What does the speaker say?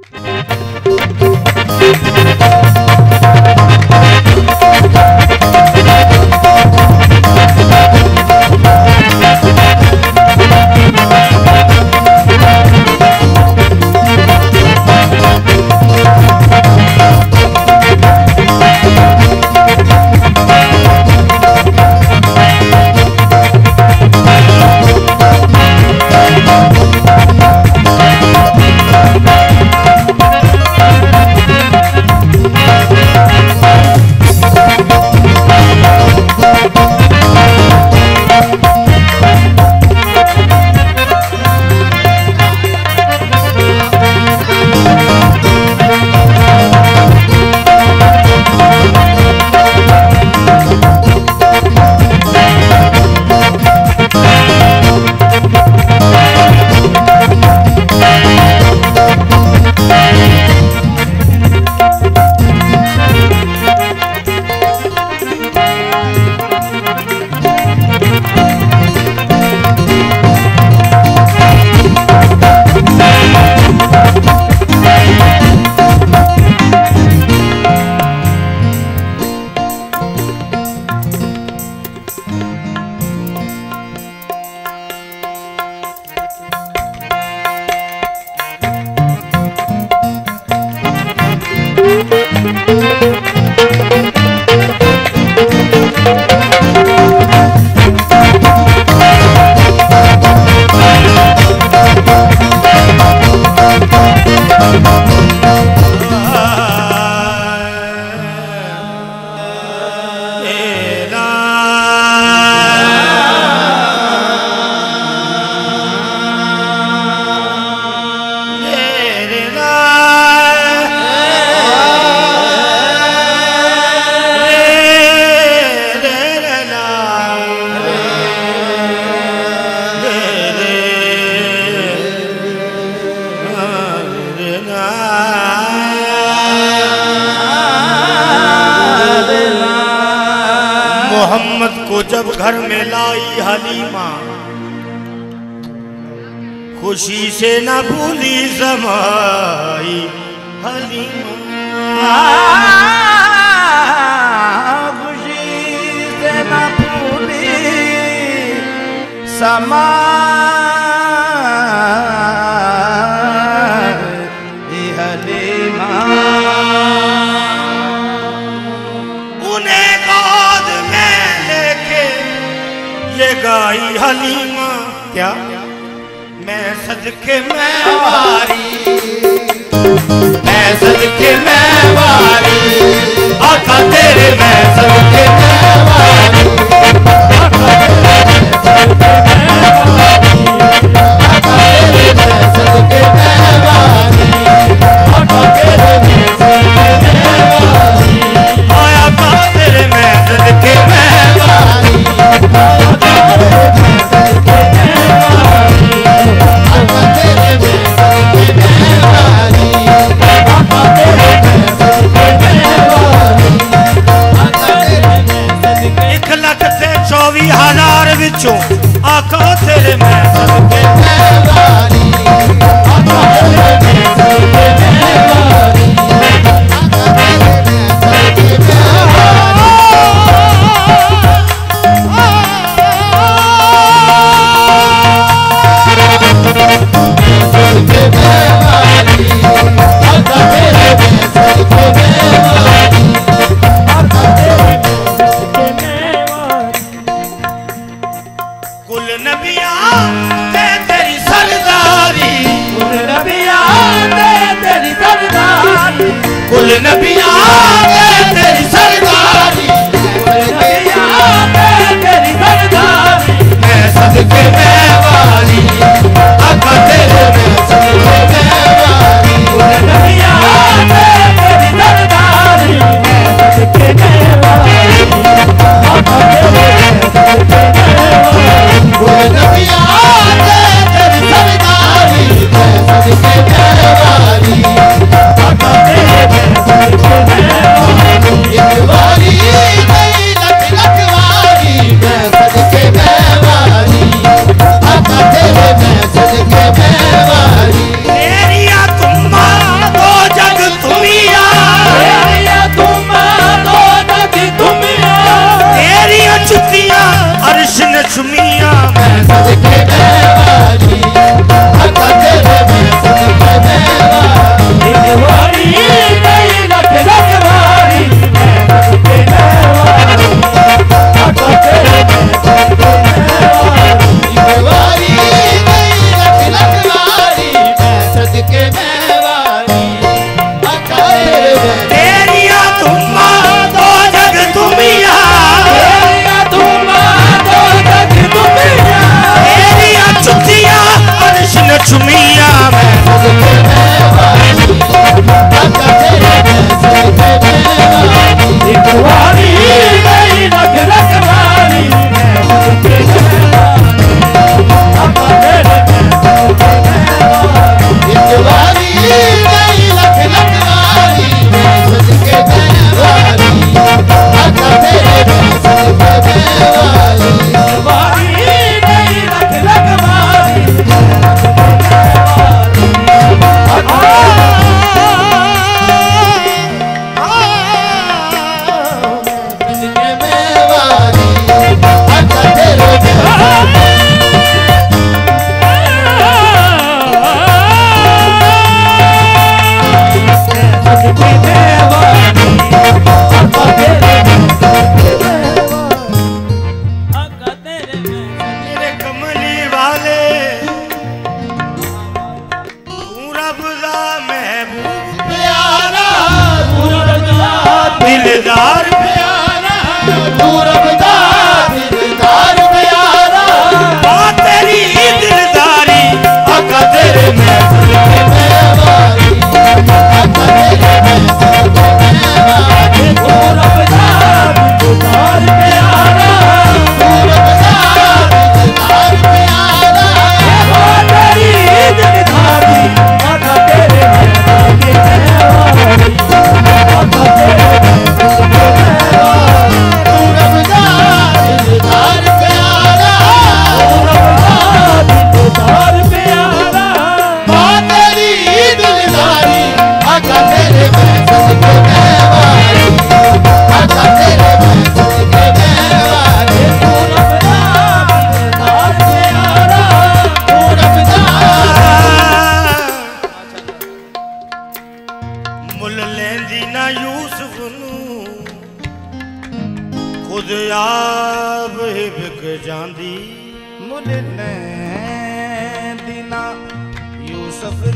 मोहम्मद को जब घर में लाई हलीमा, खुशी से न भूली समाई हलीमा, खुशी से न भूली समाई हलीमा। उन्हें गोद में लेके ये गाई हलीमा, क्या मैं सदके मैं वारी, मैं सदके मैं वारी, आका तेरे मैं सदके मैं वारी, आका तेरे मैं सदके मैं वारी, आका तेरे मैं सदके मैं वारी, आका तेरे मैं सदके मैं वारी, आका तेरे मैं सदके मैं वारी, आका तेरे मैं सदके मैं वारी, आका तेरे मैं सदके मैं वारी, आका तेरे मैं सदके। 1,24,000 विचों आका तेरे मैं सदके मैं वारी, आका तेरे मैं सदके मैं वारी, आका तेरे मैं सदके मैं वारी, सदके मैं वारी, आका तेरे मैं सदके मैं वारी, आका तेरे मैं सदके मैं वारी। कुल नबिया ते तेरी सरदारी, कुल नबिया ते तेरी सरदारी, कुल नबिया ते तेरी सरदारी, कुल नबिया ते तेरी सरदारी, मैं सदके मैं वाली, आका तेरे मैं सदके मैं वाली, कुल नबिया ते तेरी सरदारी, मैं सदके मैं वाली, आका तेरे मैं सदके मैं वाली, कुल नबिया ते तेरी सरदारी, मैं सदके मैं वाली, आका तेरे मैं सदके मैं वाली। दिलदार प्यारा तू रब दा दिलदार प्यारा मां तेरी दिलदारी आका तेरे मैं सदके मेवारी आका तेरे मैं सदके मेवारी तू रब दा दिलदार प्यारा तू रब दा दिलदार प्यारा मां तेरी दिलदारी आका तेरे मैं सदके मेवारी आका तेरे मैं सदके मेवारी तू रब दा दिलदार प्यारा तू रब दा दिलदार प्यारा मां तेरी दिलदारी आका तेरे मैं सदके मेवारी आका तेरे मैं सदके मेवारी तू रब दा दिलदार प्यारा तू रब दा मुल लेंदी ना यूसुफ नू खुद आप ही बिक जांदी मुल लैंदी ना यूसुफ